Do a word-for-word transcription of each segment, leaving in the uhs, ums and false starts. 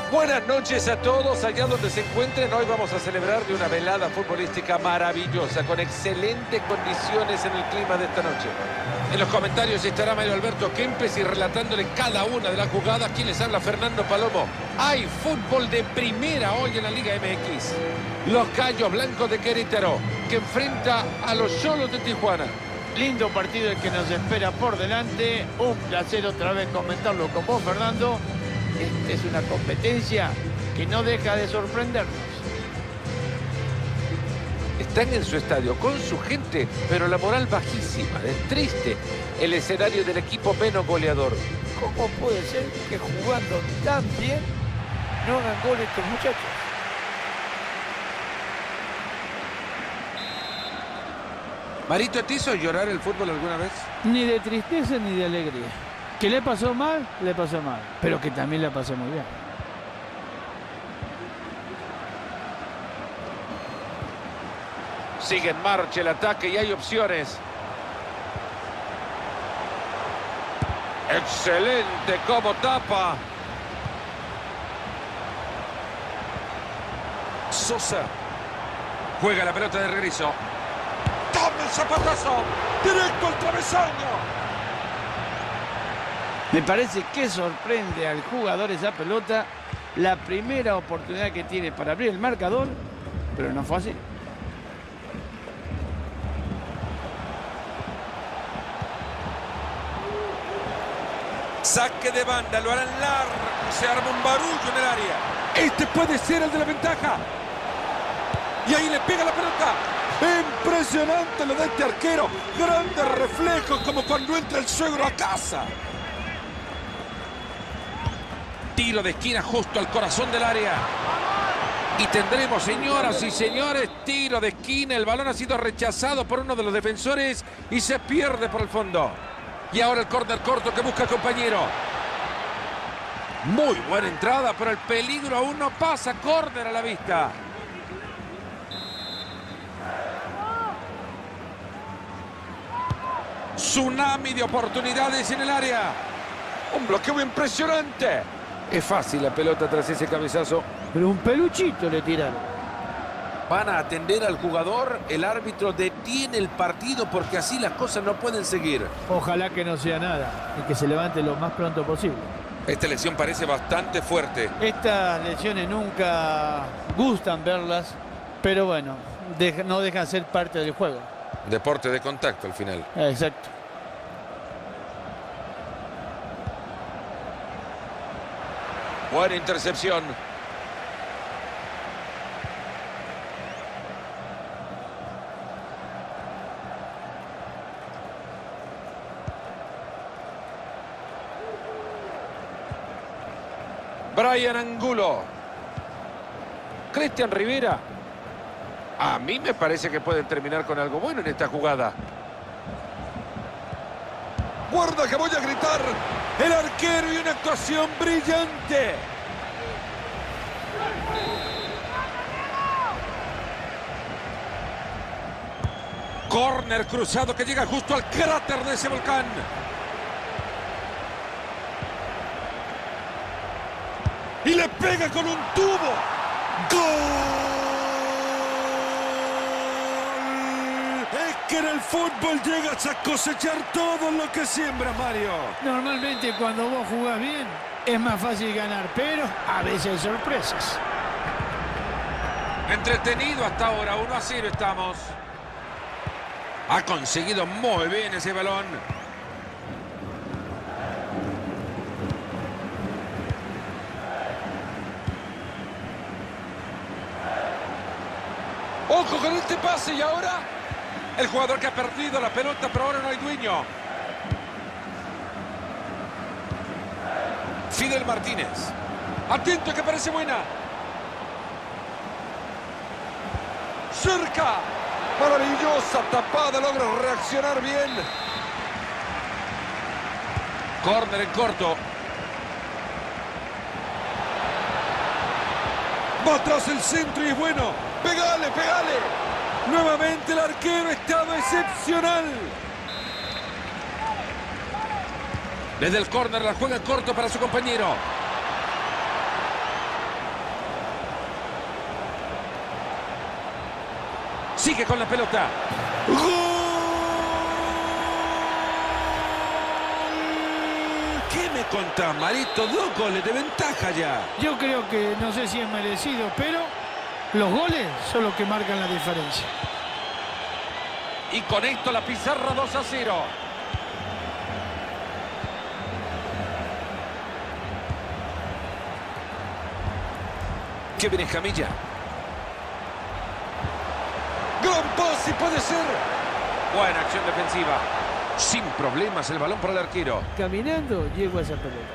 Buenas noches a todos, allá donde se encuentren. Hoy vamos a celebrar de una velada futbolística maravillosa, con excelentes condiciones en el clima de esta noche. En los comentarios estará Mario Alberto Kempes y relatándole cada una de las jugadas. Quien les habla, Fernando Palomo. Hay fútbol de primera hoy en la Liga M X. Los Gallos Blancos de Querétaro, que enfrenta a los Xolos de Tijuana. Lindo partido el que nos espera por delante. Un placer otra vez comentarlo con vos, Fernando. Esta es una competencia que no deja de sorprendernos. Están en su estadio con su gente, pero la moral bajísima. Es triste el escenario del equipo menos goleador. ¿Cómo puede ser que jugando tan bien no hagan gol estos muchachos? Marito, ¿te hizo llorar el fútbol alguna vez? Ni de tristeza ni de alegría. Que le pasó mal, le pasó mal. Pero que también le pasó muy bien. Sigue en marcha el ataque y hay opciones. Excelente como tapa. Sosa. Juega la pelota de regreso. ¡Toma el zapatazo! ¡Directo al travesaño! Me parece que sorprende al jugador esa pelota. La primera oportunidad que tiene para abrir el marcador, pero no fue así. Saque de banda, lo harán largo. Se arma un barullo en el área. Este puede ser el de la ventaja. Y ahí le pega la pelota. Impresionante lo de este arquero. Grandes reflejos, como cuando entra el suegro a casa. Tiro de esquina justo al corazón del área. Y tendremos, señoras y señores, tiro de esquina. El balón ha sido rechazado por uno de los defensores y se pierde por el fondo. Y ahora el córner corto que busca el compañero. Muy buena entrada, pero el peligro aún no pasa. Córner a la vista. Tsunami de oportunidades en el área. Un bloqueo impresionante. Es fácil la pelota tras ese cabezazo. Pero un peluchito le tiraron. Van a atender al jugador. El árbitro detiene el partido porque así las cosas no pueden seguir. Ojalá que no sea nada y que se levante lo más pronto posible. Esta lesión parece bastante fuerte. Estas lesiones nunca gustan verlas, pero bueno, deja, no dejan ser parte del juego. Deporte de contacto al final. Exacto. Buena intercepción. Brian Angulo. Cristian Rivera. A mí me parece que pueden terminar con algo bueno en esta jugada. Guarda que voy a gritar. El arquero y una actuación brillante. Córner cruzado que llega justo al cráter de ese volcán. Y le pega con un tubo. ¡Gol! Es que en el fútbol llegas a cosechar todo lo que siembras, Mario. Normalmente cuando vos jugás bien es más fácil ganar, pero a veces hay sorpresas. Entretenido hasta ahora, uno a cero estamos. Ha conseguido muy bien ese balón. Ojo con este pase y ahora el jugador que ha perdido la pelota, pero ahora no hay dueño. Fidel Martínez. Atento que parece buena. Cerca. Maravillosa tapada, logra reaccionar bien. Córner en corto. Va atrás el centro y es bueno. Pegale, pegale. Nuevamente el arquero, estado excepcional. Desde el córner la juega en corto para su compañero. Sigue con la pelota. ¡Gol! ¿Qué me contás, Marito? Dos goles de ventaja ya. Yo creo que no sé si es merecido, pero los goles son los que marcan la diferencia. Y con esto la pizarra dos a cero. Kevin Escamilla. Gran pase, puede ser. Buena acción defensiva. Sin problemas el balón para el arquero. Caminando llegó a esa pelota.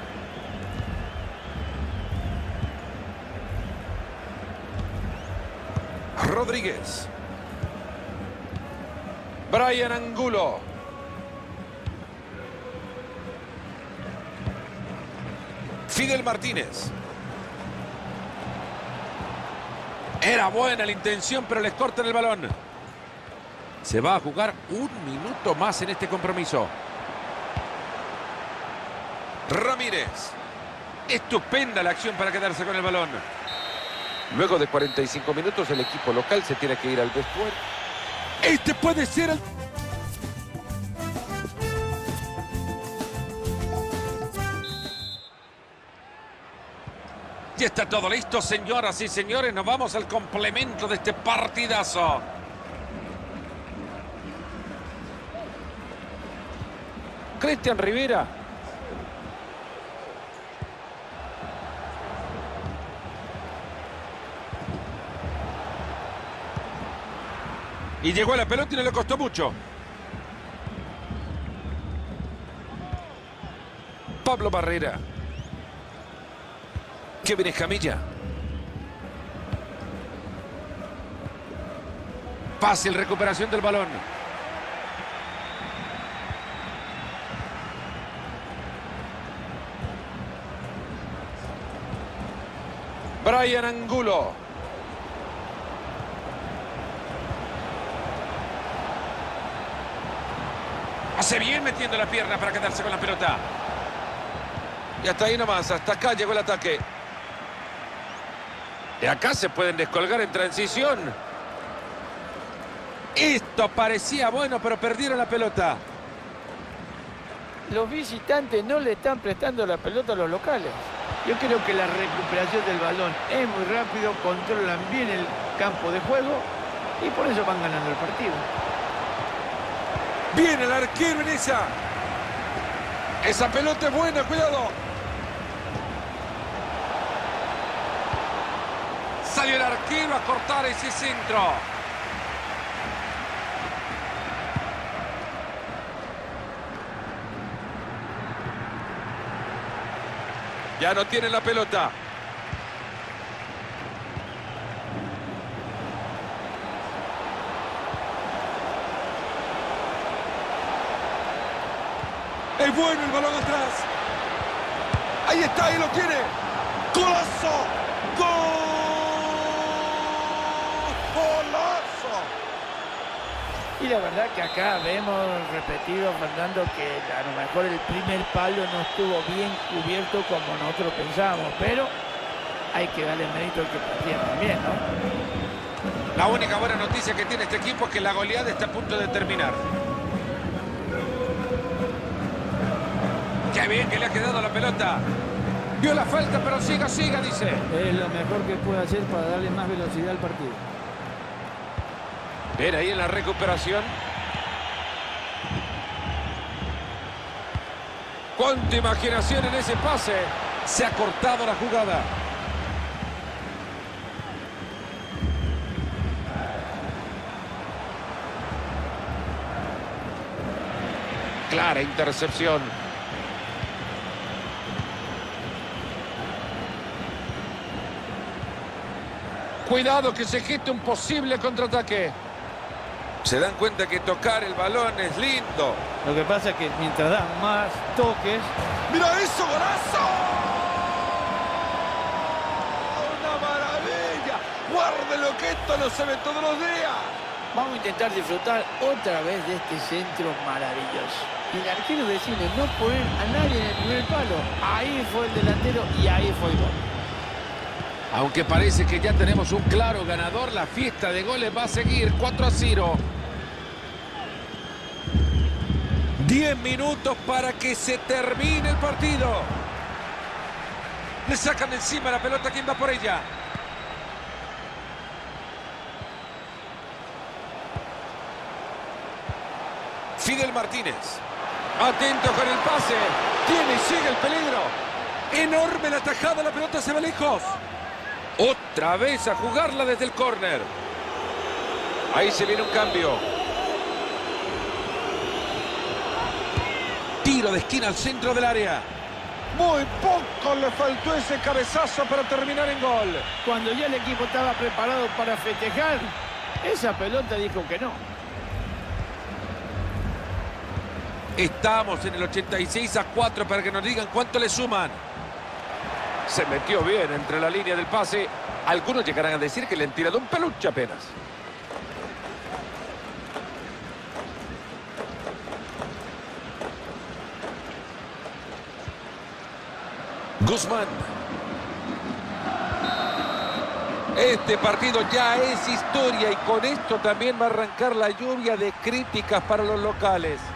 Rodríguez. Brian Angulo. Fidel Martínez. Era buena la intención, pero les cortan el balón. Se va a jugar un minuto más en este compromiso. Ramírez. Estupenda la acción para quedarse con el balón. Luego de cuarenta y cinco minutos, el equipo local se tiene que ir al vestuario. Este puede ser el... Ya está todo listo, señoras y señores. Nos vamos al complemento de este partidazo. Cristian Rivera. Y llegó a la pelota y no le costó mucho. Pablo Barrera. Kevin Escamilla. Fácil recuperación del balón. Brian Angulo. Hace bien metiendo la pierna para quedarse con la pelota. Y hasta ahí nomás, hasta acá llegó el ataque. Y acá se pueden descolgar en transición. Esto parecía bueno, pero perdieron la pelota. Los visitantes no le están prestando la pelota a los locales. Yo creo que la recuperación del balón es muy rápido, controlan bien el campo de juego y por eso van ganando el partido. Viene el arquero en esa. Esa pelota es buena, cuidado. Salió el arquero a cortar ese centro. Ya no tiene la pelota. Es bueno el balón atrás. Ahí está, ahí lo tiene. ¡Golazo! ¡Gol! ¡Golazo! Y la verdad que acá vemos repetido, Fernando, que a lo mejor el primer palo no estuvo bien cubierto como nosotros pensábamos, pero hay que darle mérito al que partía también, ¿no? La única buena noticia que tiene este equipo es que la goleada está a punto de terminar. Qué bien que le ha quedado la pelota. Vio la falta, pero siga, siga, dice. Es lo mejor que puede hacer para darle más velocidad al partido. Ven ahí en la recuperación. Cuánta imaginación en ese pase. Se ha cortado la jugada. Clara intercepción. Cuidado que se geste un posible contraataque. Se dan cuenta que tocar el balón es lindo. Lo que pasa es que mientras dan más toques... ¡Mira eso, golazo! ¡Una maravilla! ¡Guárdelo que esto no se ve todos los días! Vamos a intentar disfrutar otra vez de este centro maravilloso. Y el arquero decide no poner a nadie en el primer palo. Ahí fue el delantero y ahí fue el gol. Aunque parece que ya tenemos un claro ganador, la fiesta de goles va a seguir. Cuatro a cero. diez minutos para que se termine el partido. Le sacan de encima la pelota. ¿Quién va por ella? Fidel Martínez. Atento con el pase. Tiene y sigue el peligro. Enorme la tajada, la pelota se va lejos. Otra vez a jugarla desde el córner. Ahí se viene un cambio. Tiro de esquina al centro del área. Muy poco le faltó ese cabezazo para terminar en gol. Cuando ya el equipo estaba preparado para festejar, esa pelota dijo que no. Estamos en el ochenta y seis a cuatro para que nos digan cuánto le suman. Se metió bien entre la línea del pase. Algunos llegarán a decir que le han tirado un peluche apenas. Guzmán. Este partido ya es historia y con esto también va a arrancar la lluvia de críticas para los locales.